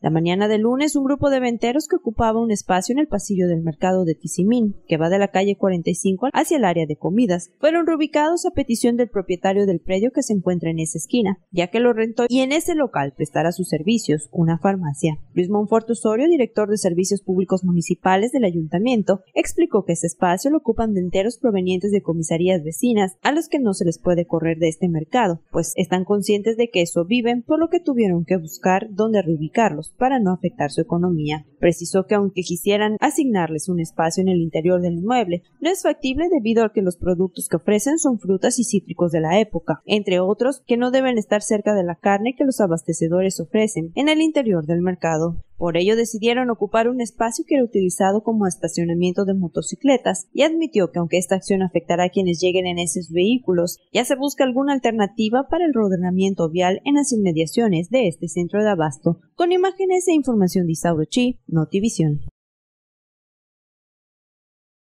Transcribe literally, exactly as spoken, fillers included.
La mañana del lunes, un grupo de venteros que ocupaba un espacio en el pasillo del mercado de Tizimín, que va de la calle cuarenta y cinco hacia el área de comidas, fueron reubicados a petición del propietario del predio que se encuentra en esa esquina, ya que lo rentó y en ese local prestará sus servicios una farmacia. Luis Monfort Osorio, director de Servicios Públicos Municipales del Ayuntamiento, explicó que ese espacio lo ocupan venteros provenientes de comisarías vecinas a los que no se les puede correr de este mercado, pues están conscientes de que eso viven, por lo que tuvieron que buscar dónde reubicarlos para no afectar su economía. Precisó que aunque quisieran asignarles un espacio en el interior del inmueble, no es factible debido a que los productos que ofrecen son frutas y cítricos de la época, entre otros que no deben estar cerca de la carne que los abastecedores ofrecen en el interior del mercado. Por ello decidieron ocupar un espacio que era utilizado como estacionamiento de motocicletas y admitió que aunque esta acción afectará a quienes lleguen en esos vehículos, ya se busca alguna alternativa para el ordenamiento vial en las inmediaciones de este centro de abasto. Con imágenes e información de Isauro Chi, Notivisión.